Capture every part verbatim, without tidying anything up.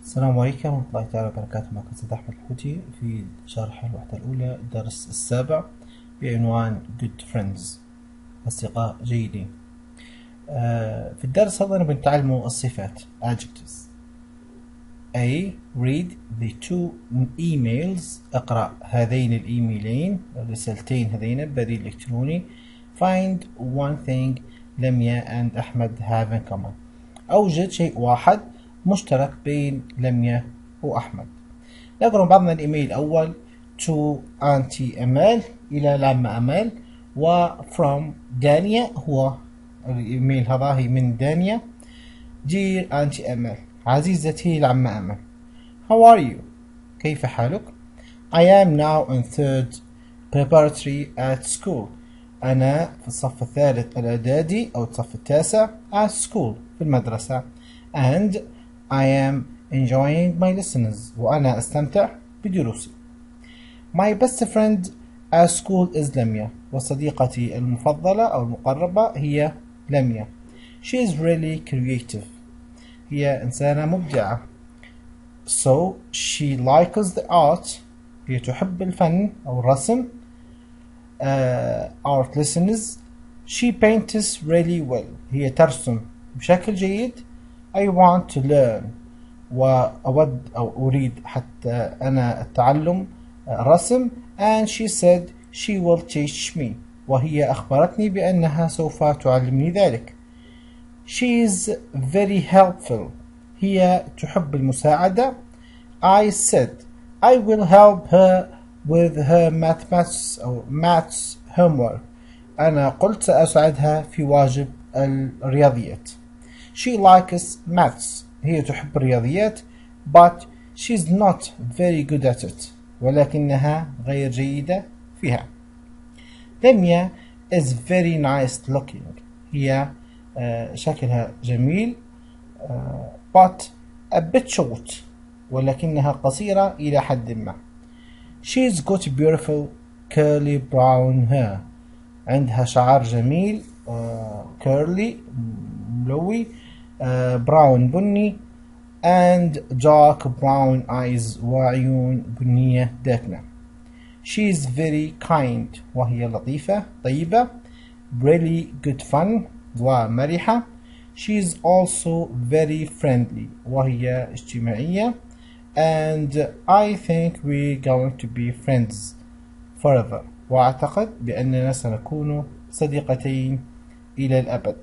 السلام عليكم ورحمة الله تعالى وبركاته. معكم أستاذ أحمد الحوتي في شرح الوحدة الأولى الدرس السابع بعنوان Good Friends، أصدقاء جيدين. آه في الدرس هذا بنتعلموا الصفات adjectives. A. Read the two emails. اقرأ هذين الإيميلين الرسالتين هذين بريد إلكتروني. Find one thing لميا and أحمد have in common. أوجد شيء واحد مشترك بين لميا وأحمد. نقرأ بعضنا الإيميل الأول to أنتي أمال إلى العمة أمال، و from دانيا، هو الإيميل هذا هي من دانيا. Dear أنتي أمال، عزيزتي العمة أمال. How are you؟ كيف حالك؟ I am now in third preparatory at school. أنا في الصف الثالث الإعدادي أو الصف التاسع at school في المدرسة. And I am enjoying my lessons. وأنا أستمتع بدروسي. My best friend at school is لميا. وصديقتي المفضلة أو المقربة هي لميا. She is really creative. هي إنسانة مبدعة. So she likes the art. هي تحب الفن أو الرسم. Uh, art lessons. She paints really well. هي ترسم بشكل جيد. I want to learn. وأود أو أريد حتى أنا التعلم رسم. And she said she will teach me. وهي أخبرتني بأنها سوف تعلمني ذلك. She is very helpful. هي تحب المساعدة. I said I will help her with her mathematics أو maths homework. أنا قلت سأساعدها في واجب الرياضيات. She likes maths. هي تحب الرياضيات. But she's not very good at it. ولكنها غير جيدة فيها. لميا is very nice looking. هي uh, شكلها جميل. uh, but a bit short. ولكنها قصيرة إلى حد ما. She's got beautiful curly brown hair. عندها شعر جميل uh, curly ملوي uh, brown بني and dark brown eyes وعيون بنية داكنة. She is very kind. وهي لطيفة طيبة. really good fun ومرحة. She is also very friendly. وهي اجتماعية. and I think we're going to be friends forever. وأعتقد بأننا سنكون صديقتين إلى الأبد.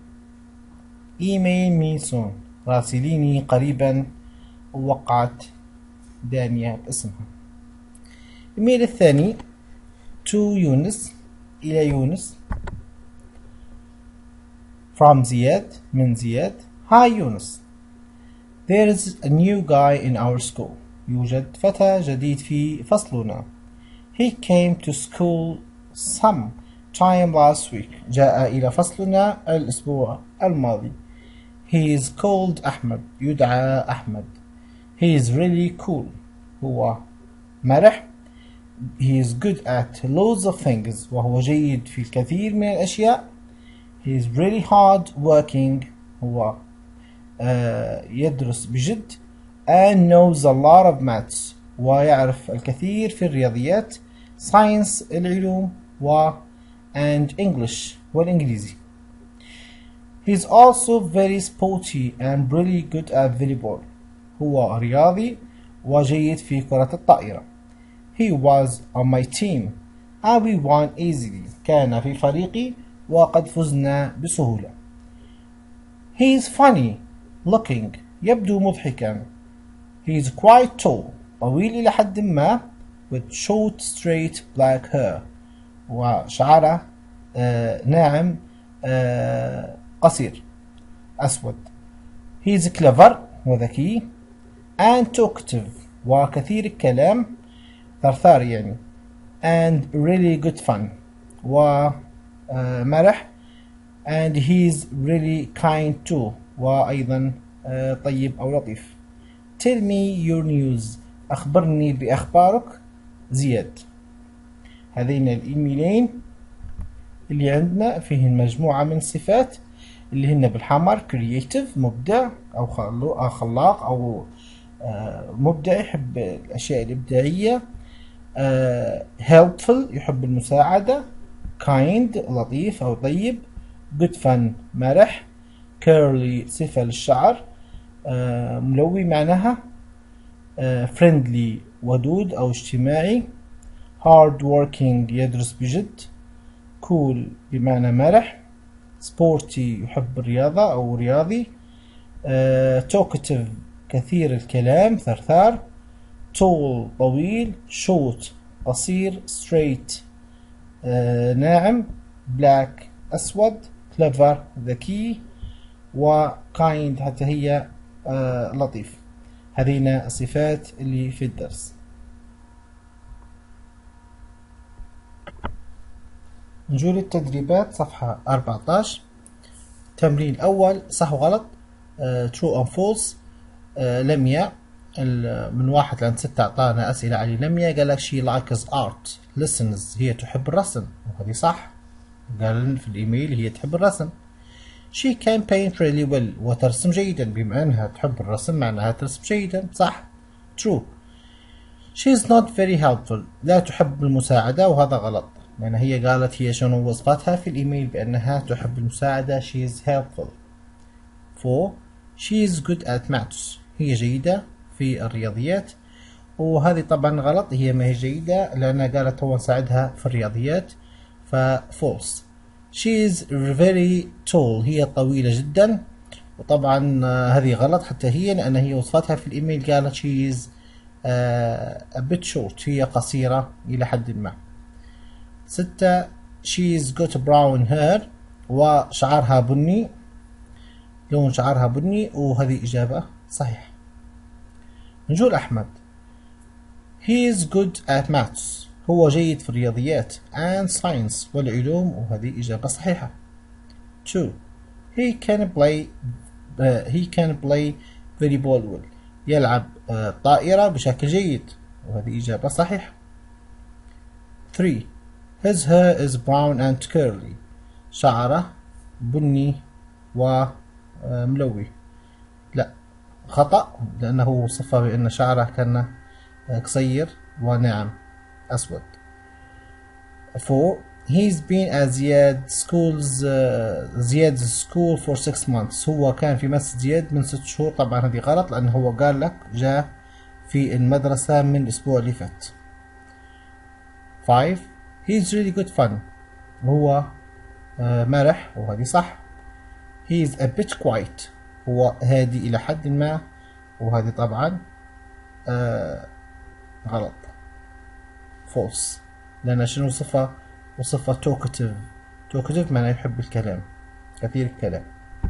Email me soon. راسليني قريبا. وقعت دانيا باسمها. الإيميل الثاني to يونس إلى يونس from زياد من زياد. Hi يونس. There is a new guy in our school. يوجد فتى جديد في فصلنا. He came to school some time last week. جاء إلى فصلنا الأسبوع الماضي. He is called أحمد. يدعى أحمد. He is really cool. هو مرح. He is good at loads of things. وهو جيد في الكثير من الأشياء. He is really hard working. هو uh, يدرس بجد. And knows a lot of maths. ويعرف الكثير في الرياضيات. Science العلوم و and English والإنجليزي. He's also very sporty and really good at volleyball. هو رياضي وجيد في كرة الطائرة. He was on my team and we won easily. كان في فريقي وقد فزنا بسهولة. He is funny looking. يبدو مضحكا. He is quite tall. طويل إلى حد ما with short straight black hair. وشعره آه ناعم آه قصير أسود. He is clever وذكي and talkative وكثير الكلام ثرثار يعني and really good fun ومرح and he is really kind too وأيضا آه طيب أو لطيف. Tell me your news. أخبرني بأخبارك زياد. هذين الإيميلين اللي عندنا فيهن مجموعة من الصفات اللي هن بالحمر creative مبدع أو خلاق أو آه مبدع، يحب الأشياء الإبداعية. آه helpful يحب المساعدة. kind لطيف أو طيب. good fun مرح. curly صفة للشعر. آه ملوي معناها. آه friendly ودود أو اجتماعي. hard working يدرس بجد. cool بمعنى مرح. sporty يحب الرياضة أو رياضي. آه talkative كثير الكلام ثرثار. tall طويل. short قصير. straight آه ناعم. black أسود. clever ذكي. و kind حتى هي آه لطيف. هذين الصفات اللي في الدرس. نجول التدريبات صفحة أربعة عشر. التمرين الأول صح وغلط. uh, true and false. uh, لميا من واحد لعند ستة أعطانا أسئلة على لميا. قال لك she likes art. listens هي تحب الرسم، وهذه صح. قال في الإيميل هي تحب الرسم. she can paint really well وترسم جيدا. بما أنها تحب الرسم معناها ترسم جيدا، صح. true. she is not very helpful لا تحب المساعدة، وهذا غلط، لأن هي قالت هي شنو وصفتها في الإيميل بأنها تحب المساعدة. she is helpful. four. she is good at maths هي جيدة في الرياضيات، وهذه طبعا غلط، هي ما هي جيدة لأنها قالت هو نساعدها في الرياضيات، ف false. she is very tall هي طويلة جدا، وطبعا هذه غلط حتى هي، لأن هي وصفتها في الإيميل قالت she is uh, a bit short هي قصيرة إلى حد ما. ستة. she's got brown hair وشعرها بني، لون شعرها بني، وهذه إجابة صحيحة. نجول أحمد. he is good at maths هو جيد في الرياضيات and science والعلوم، وهذه إجابة صحيحة. two. he can play uh, he can play very well يلعب uh, طائرة بشكل جيد، وهذه إجابة صحيحة. three. his hair is brown and curly شعره بني وملوي. لا، خطأ، لأنه وصفه بأن شعره كان قصير وناعم أسود. four. he's been at زياد schools uh, زياد's school for six months هو كان في مدرسة زياد من ست شهور. طبعا هذه غلط، لأنه هو قال لك جاء في المدرسة من الأسبوع اللي فات. five. he's really good fun هو آه مرح، وهذه صح. he's a bit quiet هو هادي إلى حد ما، وهذه طبعا آه غلط false، لأن شنو صفة وصفة talkative. talkative معناه يحب الكلام، كثير الكلام.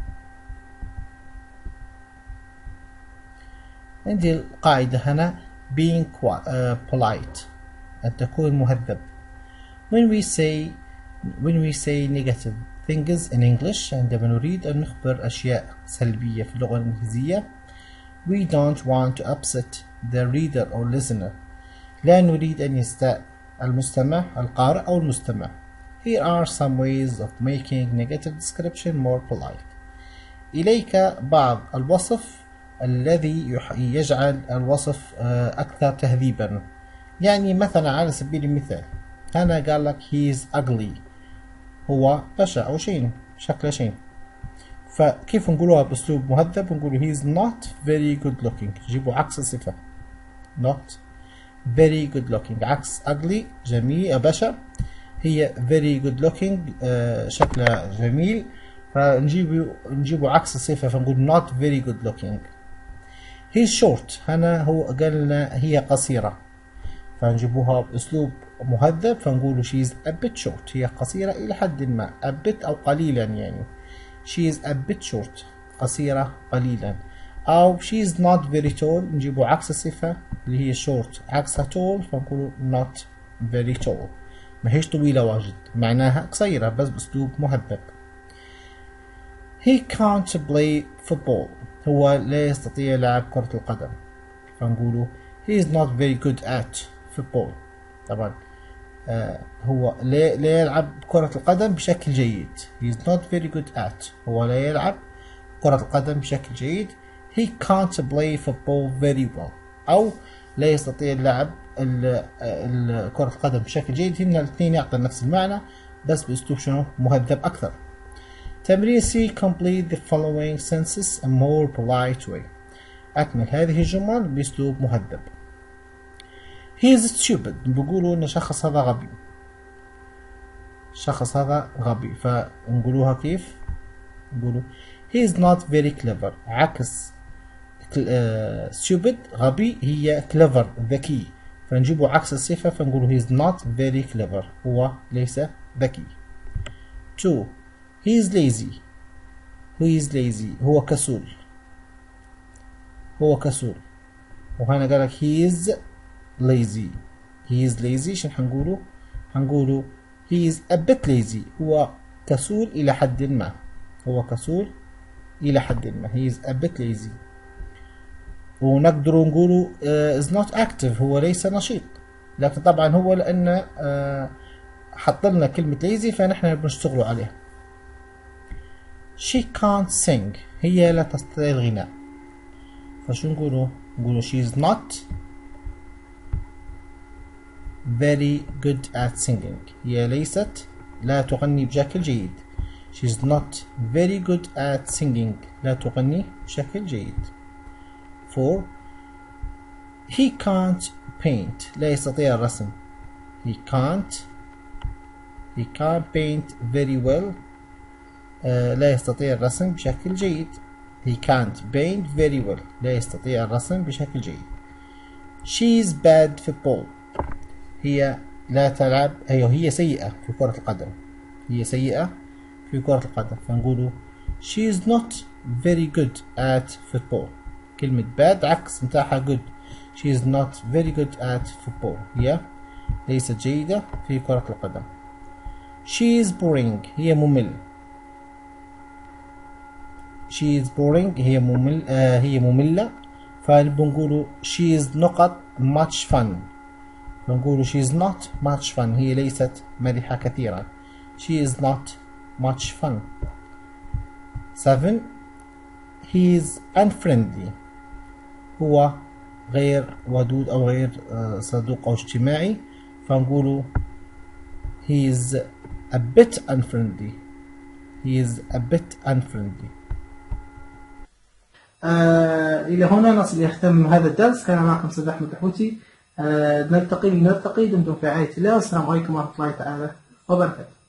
عندي القاعدة هنا being uh, polite أن تكون مهذب. when we say when we say negative things in English عندما نريد أن نخبر أشياء سلبية في اللغة الإنجليزية we don't want to upset the reader or listener لا نريد أن يستاء المستمع القارئ أو المستمع. here are some ways of making negative description more polite. إليك بعض الوصف الذي يجعل الوصف أكثر تهذيبا. يعني مثلا على سبيل المثال هنا قال لك he is ugly هو بشع أو شين، شكله شين، فكيف نقولها بأسلوب مهذب؟ نقول he is not very good looking، جيبوا عكس الصفة not very good looking، عكس ugly جميل بشع، هي very good looking آه شكلها جميل، فنجيبوا نجيبوا عكس الصفة فنقول not very good looking. he is short هنا هو قال لنا هي قصيرة، فنجيبوها بأسلوب مهذب فنقول she is a bit short هي قصيرة إلى حد ما، a bit أو قليلا، يعني she is a bit short قصيرة قليلا. أو she is not very tall نجيبو عكس الصفة اللي هي short عكسها tall فنقول not very tall، ما هيش طويلة واجد، معناها قصيرة بس بأسلوب مهذب. he can't play football هو لا يستطيع لعب كرة القدم، فنقوله he is not very good at football. طبعا آه هو لا, لا يلعب كرة القدم بشكل جيد، he is not very good at هو لا يلعب كرة القدم بشكل جيد. he can't play football very well. أو لا يستطيع اللعب كرة القدم بشكل جيد. هن الاثنين يعطي نفس المعنى بس بأسلوب شنو مهذب أكثر. تمرين سي complete the following sentences a more polite way. أكمل هذه الجمل بأسلوب مهذب. he is stupid بيقولوا إن الشخص هذا غبي. الشخص هذا غبي فنقولوها كيف؟ نقولوا he is not very clever. عكس uh, stupid غبي هي clever ذكي، فنجيبوا عكس الصفة فنقولوا he is not very clever هو ليس ذكي. two he is lazy. he is lazy هو كسول. هو كسول وهنا قالك he is lazy. he is lazy شنو حنقولوا؟ حنقولوا he is a bit lazy هو كسول إلى حد ما. هو كسول إلى حد ما he is a bit lazy. ونقدر نقولوا uh, is not active هو ليس نشيط، لكن طبعا هو لأن uh, حط لنا كلمة lazy فنحن بنشتغلوا عليها. she can't sing هي لا تستطيع الغناء، فشو نقولوا؟ نقولوا she is not very good at singing هي ليست لا تغني بشكل جيد. she is not very good at singing لا تغني بشكل جيد. four he can't paint لا يستطيع الرسم. he can't he can't paint very well uh, لا يستطيع الرسم بشكل جيد. he can't paint very well لا يستطيع الرسم بشكل جيد. she is bad football هي لا تلعب هي هي سيئة في كرة القدم. هي سيئة في كرة القدم فنقوله she is not very good at football. كلمة bad عكس متاعها good. she is not very good at football هي ليست جيدة في كرة القدم. she is boring هي ممل. she is boring هي ممل آه هي مملة فبنقوله she is نقط much fun. فنقوله she is not much fun هي ليست مرحة كثيرا. she is not much fun. seven he is unfriendly هو غير ودود أو غير صدوق أو اجتماعي فنقوله he is a bit unfriendly. he is a bit unfriendly. آه إلى هنا نصل يختم هذا الدرس. كان معكم أستاذ أحمد الحوتي. آه نلتقي نلتقي دمتم في رعاية الله. والسلام عليكم ورحمة الله تعالى وبركاته.